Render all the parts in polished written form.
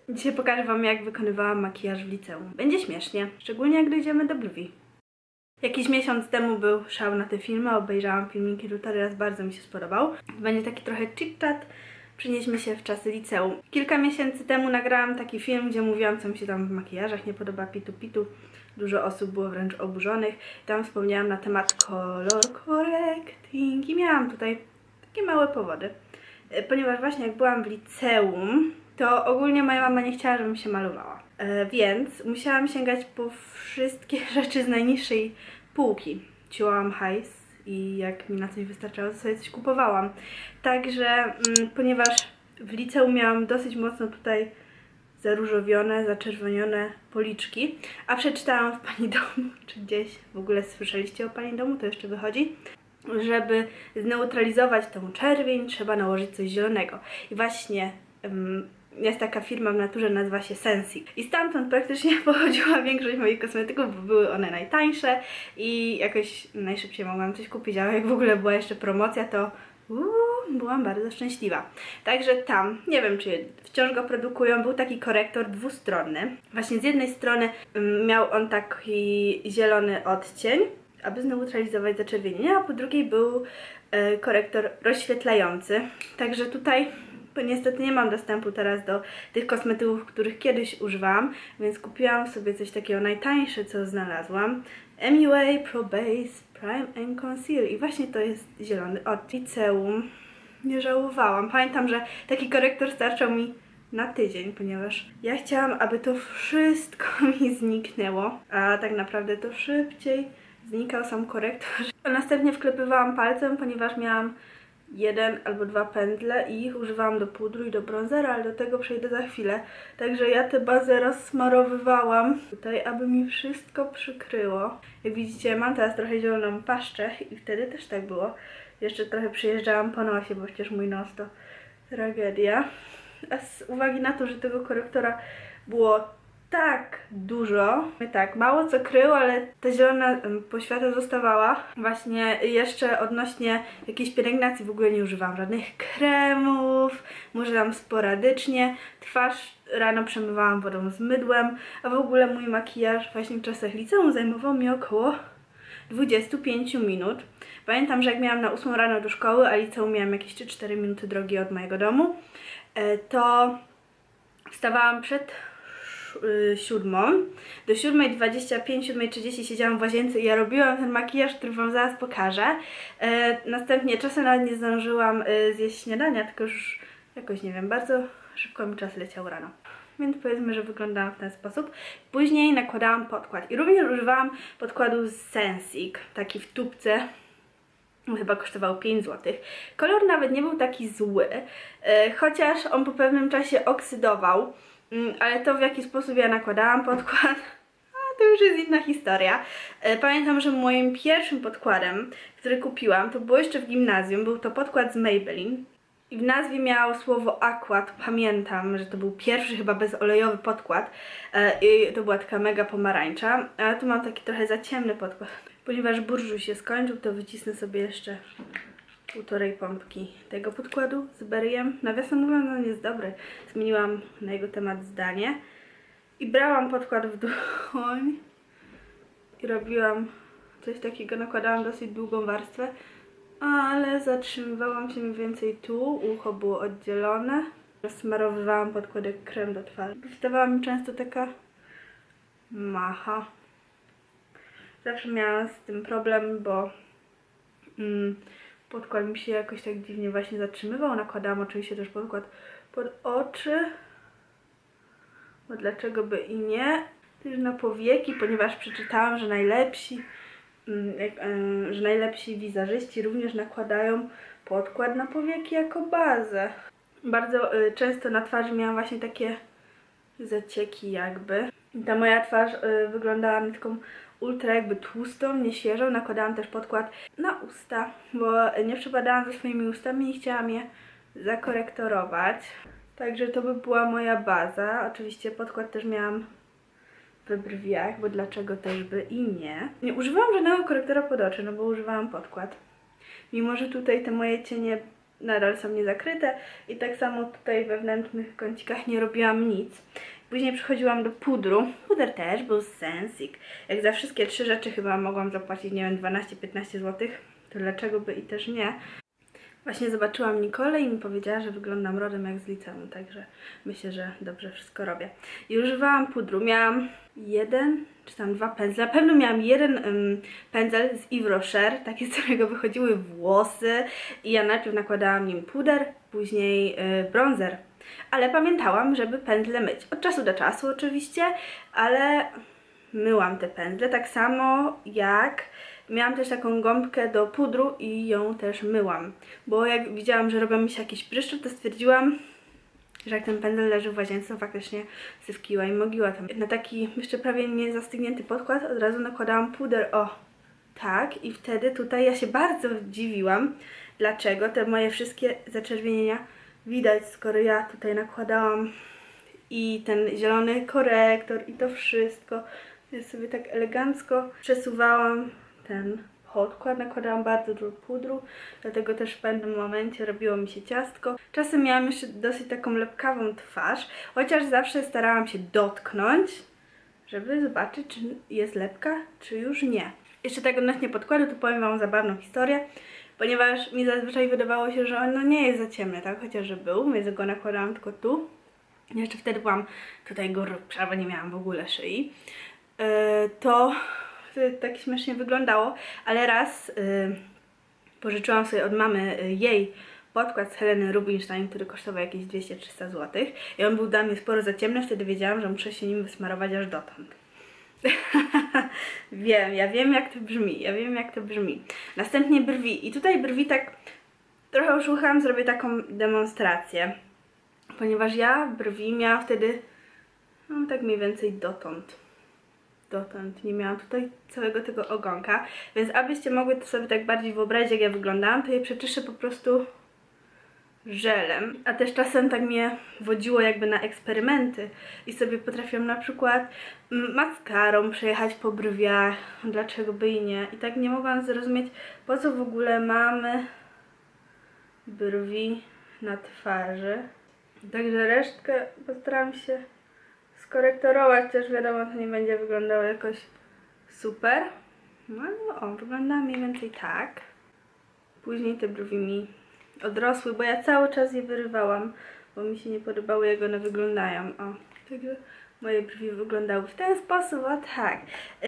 Dzisiaj pokażę wam, jak wykonywałam makijaż w liceum. Będzie śmiesznie, szczególnie jak dojdziemy do brwi. Jakiś miesiąc temu był szał na te filmy, obejrzałam filmiki tutorial, bardzo mi się spodobał. Będzie taki trochę chit-chat, przenieśmy się w czasy liceum. Kilka miesięcy temu nagrałam taki film, gdzie mówiłam, co mi się tam w makijażach nie podoba, pitu. Dużo osób było wręcz oburzonych. Tam wspomniałam na temat color correcting i miałam tutaj takie małe powody. Ponieważ właśnie jak byłam w liceum, to ogólnie moja mama nie chciała, żebym się malowała. Więc musiałam sięgać po wszystkie rzeczy z najniższej półki. Ciułam hajs i jak mi na coś wystarczało, to sobie coś kupowałam. Także, ponieważ w liceum miałam dosyć mocno tutaj zaróżowione, zaczerwonione policzki, a przeczytałam w Pani Domu, czy gdzieś w ogóle słyszeliście o Pani Domu, to jeszcze wychodzi, żeby zneutralizować tą czerwień, trzeba nałożyć coś zielonego. I właśnie jest taka firma w naturze, nazywa się Sensic. I stamtąd praktycznie pochodziła większość moich kosmetyków, bo były one najtańsze i jakoś najszybciej mogłam coś kupić, ale jak w ogóle była jeszcze promocja, to byłam bardzo szczęśliwa. Także tam, nie wiem czy wciąż go produkują, był taki korektor dwustronny. Właśnie z jednej strony miał on taki zielony odcień, aby zneutralizować zaczerwienienie, a po drugiej był korektor rozświetlający. Także tutaj niestety nie mam dostępu teraz do tych kosmetyków, których kiedyś używałam, więc kupiłam sobie coś takiego najtańsze, co znalazłam. MUA Pro Base Prime and Conceal i właśnie to jest zielony od liceum. Nie żałowałam. Pamiętam, że taki korektor starczał mi na tydzień, ponieważ ja chciałam, aby to wszystko mi zniknęło, a tak naprawdę to szybciej znikał sam korektor. A następnie wklepywałam palcem, ponieważ miałam jeden albo dwa pędzle i ich używałam do pudru i do bronzera, ale do tego przejdę za chwilę. Także ja tę bazę rozsmarowywałam tutaj, aby mi wszystko przykryło. Jak widzicie, mam teraz trochę zieloną paszczę i wtedy też tak było. Jeszcze trochę przyjeżdżałam po nosie, bo przecież mój nos to tragedia. A z uwagi na to, że tego korektora było tak dużo, tak, mało co krył, ale ta zielona poświata zostawała. Właśnie jeszcze odnośnie jakiejś pielęgnacji w ogóle nie używałam żadnych kremów, może tam sporadycznie. Twarz rano przemywałam wodą z mydłem, a w ogóle mój makijaż właśnie w czasach liceum zajmował mi około 25 minut. Pamiętam, że jak miałam na 8 rano do szkoły, a liceum miałam jakieś 3-4 minuty drogi od mojego domu, to wstawałam przed 7. Do 7:25, 7:30 siedziałam w łazience i ja robiłam ten makijaż, który wam zaraz pokażę. Następnie czasem nawet nie zdążyłam zjeść śniadania, tylko już jakoś nie wiem, bardzo szybko mi czas leciał rano. Więc powiedzmy, że wyglądałam w ten sposób. Później nakładałam podkład i również używałam podkładu z Sensic, taki w tubce. Chyba kosztował 5 zł. Kolor nawet nie był taki zły, chociaż on po pewnym czasie oksydował, ale to w jaki sposób ja nakładałam podkład, to już jest inna historia. Pamiętam, że moim pierwszym podkładem, który kupiłam, to było jeszcze w gimnazjum, był to podkład z Maybelline. I w nazwie miało słowo Aqua, to pamiętam, że to był pierwszy chyba bezolejowy podkład i to była taka mega pomarańcza, ale tu mam taki trochę za ciemny podkład. Ponieważ burżuj się skończył, to wycisnę sobie jeszcze 1,5 pompki tego podkładu z Berriem. Nawiasem mówiąc, on jest dobry. Zmieniłam na jego temat zdanie. I brałam podkład w dłoń i robiłam coś takiego, nakładałam dosyć długą warstwę, ale zatrzymywałam się mniej więcej tu, ucho było oddzielone. Rozsmarowywałam podkład jak krem do twarzy. Wstawała mi często taka macha. Zawsze miałam z tym problem, bo podkład mi się jakoś tak dziwnie właśnie zatrzymywał. Nakładałam oczywiście też podkład pod oczy, bo dlaczego by i nie. Też na powieki, ponieważ przeczytałam, że najlepsi wizażyści również nakładają podkład na powieki jako bazę. Bardzo często na twarzy miałam właśnie takie zacieki jakby. I ta moja twarz wyglądała na taką ultra jakby tłustą, nieświeżą. Nakładałam też podkład na usta, bo nie przepadałam ze swoimi ustami i chciałam je zakorektorować. Także to by była moja baza. Oczywiście podkład też miałam we brwiach, bo dlaczego też by i nie. Nie używałam żadnego korektora pod oczy, no bo używałam podkład. Mimo że tutaj te moje cienie nadal są niezakryte i tak samo tutaj we wnętrznych kącikach nie robiłam nic. Później przechodziłam do pudru. Puder też był sensik. Jak za wszystkie 3 rzeczy chyba mogłam zapłacić, nie wiem, 12-15 zł. To dlaczego by i też nie? Właśnie zobaczyłam Nikolę i mi powiedziała, że wyglądam rodem jak z liceum, także myślę, że dobrze wszystko robię. I używałam pudru. Miałam 1 czy tam 2 pędzle. Na pewno miałam jeden pędzel z Yves Rocher, taki, z którego wychodziły włosy. I ja najpierw nakładałam nim puder, później bronzer. Ale pamiętałam, żeby pędzle myć. Od czasu do czasu oczywiście, ale myłam te pędzle. Tak samo jak miałam też taką gąbkę do pudru i ją też myłam. Bo jak widziałam, że robią mi się jakieś pryszcze, to stwierdziłam, że jak ten pędzel leży w łazience, to faktycznie sywkiła i mogiła tam. Na taki jeszcze prawie nie zastygnięty podkład od razu nakładałam puder, o tak, i wtedy tutaj ja się bardzo dziwiłam, dlaczego te moje wszystkie zaczerwienienia widać, skoro ja tutaj nakładałam i ten zielony korektor i to wszystko. Ja sobie tak elegancko przesuwałam ten podkład, nakładałam bardzo dużo pudru, dlatego też w pewnym momencie robiło mi się ciastko. Czasem miałam jeszcze dosyć taką lepkawą twarz, chociaż zawsze starałam się dotknąć, żeby zobaczyć, czy jest lepka, czy już nie. Jeszcze tak odnośnie podkładu, to powiem wam zabawną historię, ponieważ mi zazwyczaj wydawało się, że on nie jest za ciemny, tak? Chociaż że był, więc go nakładałam tylko tu. Jeszcze wtedy byłam tutaj grubsza, bo nie miałam w ogóle szyi. To tak śmiesznie wyglądało, ale raz pożyczyłam sobie od mamy jej podkład z Heleny Rubinstein, który kosztował jakieś 200-300 zł i on był dla mnie sporo za ciemny, wtedy wiedziałam, że muszę się nim wysmarować aż dotąd. Ja wiem jak to brzmi, Następnie brwi i tutaj brwi tak trochę oszucham, zrobię taką demonstrację, ponieważ ja brwi miałam wtedy no tak mniej więcej dotąd, nie miałam tutaj całego tego ogonka, więc abyście mogły to sobie tak bardziej wyobrazić, jak ja wyglądałam, to je przeczyszę po prostu żelem, a też czasem tak mnie wodziło jakby na eksperymenty i sobie potrafiłam na przykład maskarą przejechać po brwiach, dlaczego by i nie, i tak nie mogłam zrozumieć, po co w ogóle mamy brwi na twarzy. Także resztkę postaram się skorektorować, też wiadomo, to nie będzie wyglądało jakoś super. No o, wygląda mniej więcej tak. Później te brwi mi odrosły, bo ja cały czas je wyrywałam, bo mi się nie podobały, jak one wyglądają. O, także moje brwi wyglądały w ten sposób, o tak.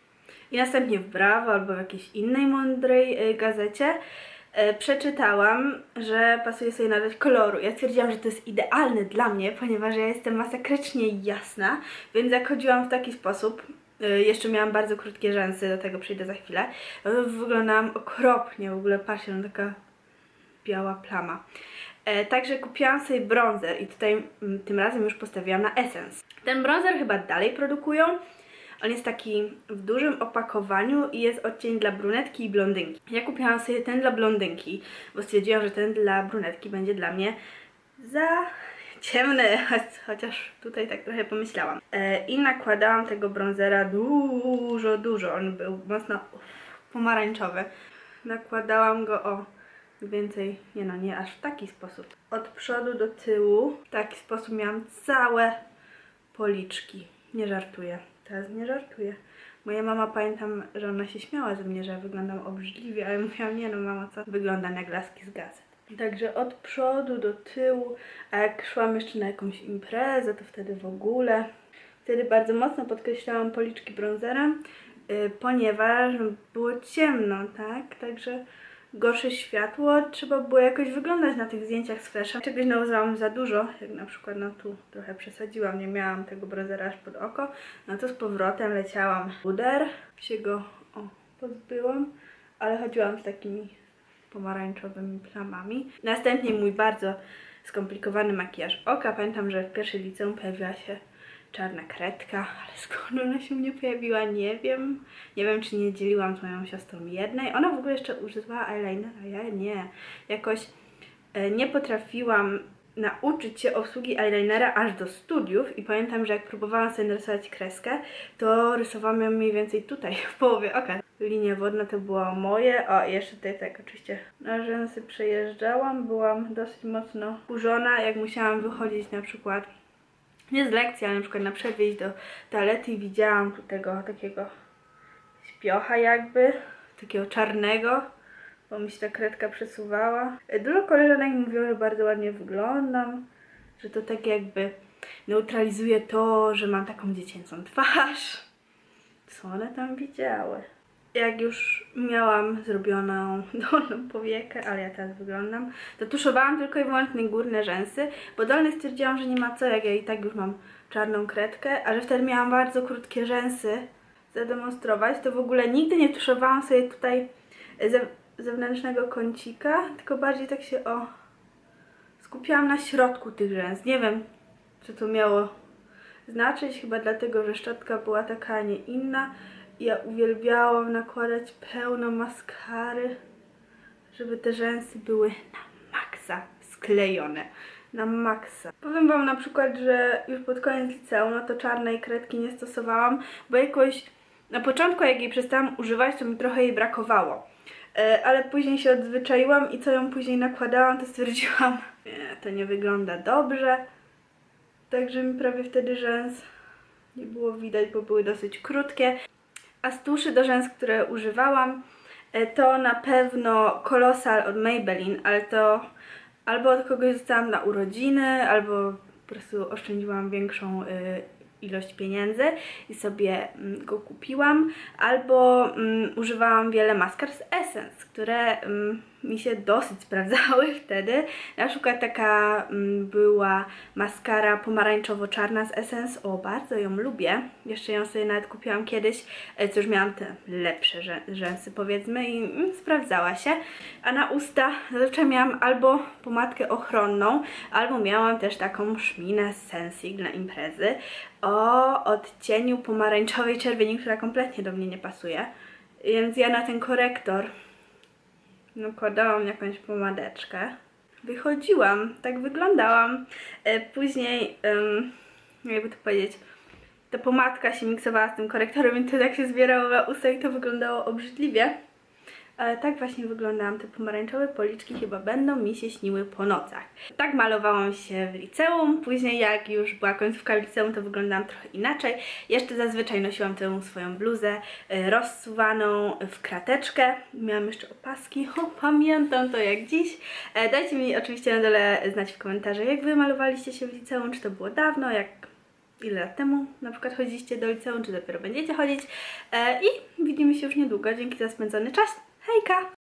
I następnie w Bravo albo w jakiejś innej mądrej gazecie przeczytałam, że pasuje sobie nadać koloru. Ja stwierdziłam, że to jest idealne dla mnie, ponieważ ja jestem masakrycznie jasna, więc jak chodziłam w taki sposób, jeszcze miałam bardzo krótkie rzęsy, do tego przyjdę za chwilę, no to wyglądałam okropnie, w ogóle patrzcie, no taka biała plama. Także kupiłam sobie bronzer i tutaj tym razem już postawiłam na Essence. Ten bronzer chyba dalej produkują. On jest taki w dużym opakowaniu i jest odcień dla brunetki i blondynki. Ja kupiłam sobie ten dla blondynki, bo stwierdziłam, że ten dla brunetki będzie dla mnie za ciemny, chociaż tutaj tak trochę pomyślałam. I nakładałam tego bronzera dużo. On był mocno pomarańczowy. Nakładałam go o więcej, nie aż w taki sposób. Od przodu do tyłu w taki sposób miałam całe policzki. Nie żartuję. Teraz nie żartuję. Moja mama, pamiętam, że ona się śmiała ze mnie, że ja wyglądam obrzydliwie, ale mówiłam, nie no mama, co? Wyglądam jak laski z gazet. Także od przodu do tyłu, a jak szłam jeszcze na jakąś imprezę, to wtedy w ogóle. Wtedy bardzo mocno podkreślałam policzki bronzerem, ponieważ było ciemno, tak? Także gorsze światło, trzeba było jakoś wyglądać na tych zdjęciach z flasha. Czegoś nałożyłam za dużo, jak na przykład no tu trochę przesadziłam, nie miałam tego bronzera aż pod oko, no to z powrotem leciałam puder, się go pozbyłam, ale chodziłam z takimi pomarańczowymi plamami. Następnie mój bardzo skomplikowany makijaż oka. Pamiętam, że w pierwszej liceum pojawiła się czarna kredka, ale skąd ona się nie pojawiła, nie wiem. Nie wiem, czy nie dzieliłam z moją siostrą jednej. Ona w ogóle jeszcze używała eyeliner, a ja nie. Jakoś nie potrafiłam nauczyć się obsługi eyelinera aż do studiów i pamiętam, że jak próbowałam sobie narysować kreskę, to rysowałam ją mniej więcej tutaj, w połowie oka. linia wodna to było moje. O, jeszcze tutaj tak oczywiście na rzęsy przejeżdżałam. Byłam dosyć mocno kurzona, jak musiałam wychodzić na przykład nie z lekcji, ale na przykład na przerwie iść do toalety i widziałam tu tego takiego śpiocha jakby, takiego czarnego, bo mi się ta kredka przesuwała. Dużo koleżanek mówiło, że bardzo ładnie wyglądam, że to tak jakby neutralizuje to, że mam taką dziecięcą twarz. Co one tam widziały? Jak już miałam zrobioną dolną powiekę, ale ja teraz wyglądam, to tuszowałam tylko i wyłącznie górne rzęsy, bo dolne stwierdziłam, że nie ma co, jak ja i tak już mam czarną kredkę, a że wtedy miałam bardzo krótkie rzęsy zademonstrować, to w ogóle nigdy nie tuszowałam sobie tutaj zewnętrznego kącika, tylko bardziej tak się skupiałam na środku tych rzęs. Nie wiem, co to miało znaczyć, chyba dlatego, że szczotka była taka, a nie inna. Ja uwielbiałam nakładać pełno maskary, żeby te rzęsy były na maksa sklejone. Na maksa. Powiem wam na przykład, że już pod koniec liceum, no to czarnej kredki nie stosowałam, bo jakoś na początku, jak jej przestałam używać, to mi trochę jej brakowało. Ale później się odzwyczaiłam i co ją później nakładałam, to stwierdziłam, nie, to nie wygląda dobrze. Także mi prawie wtedy rzęs nie było widać, bo były dosyć krótkie. A z tuszy do rzęs, które używałam, to na pewno Colossal od Maybelline, ale to albo od kogoś dostałam na urodziny, albo po prostu oszczędziłam większą ilość pieniędzy i sobie go kupiłam, albo używałam wiele maskar z Essence, które mi się dosyć sprawdzały wtedy. Na przykład taka była maskara pomarańczowo-czarna z Essence, o, bardzo ją lubię. Jeszcze ją sobie nawet kupiłam kiedyś, co już miałam te lepsze rzęsy powiedzmy i sprawdzała się. A na usta zazwyczaj miałam albo pomadkę ochronną, albo miałam też taką szminę z Sensic na imprezy o odcieniu pomarańczowej czerwieni, która kompletnie do mnie nie pasuje. Więc ja na ten korektor nakładałam jakąś pomadeczkę. Wychodziłam, tak wyglądałam. Później, jakby to powiedzieć, ta pomadka się miksowała z tym korektorem, więc to tak się zbierało na usta i to wyglądało obrzydliwie. Ale tak właśnie wyglądałam. Te pomarańczowe policzki chyba będą mi się śniły po nocach. Tak malowałam się w liceum. Później jak już była końcówka liceum, to wyglądałam trochę inaczej. Jeszcze zazwyczaj nosiłam tę swoją bluzę rozsuwaną w krateczkę. Miałam jeszcze opaski. O, pamiętam to jak dziś. Dajcie mi oczywiście na dole znać w komentarzach, jak wy malowaliście się w liceum. Czy to było dawno, ile lat temu na przykład chodziliście do liceum, czy dopiero będziecie chodzić. I widzimy się już niedługo. Dzięki za spędzony czas. Hejka!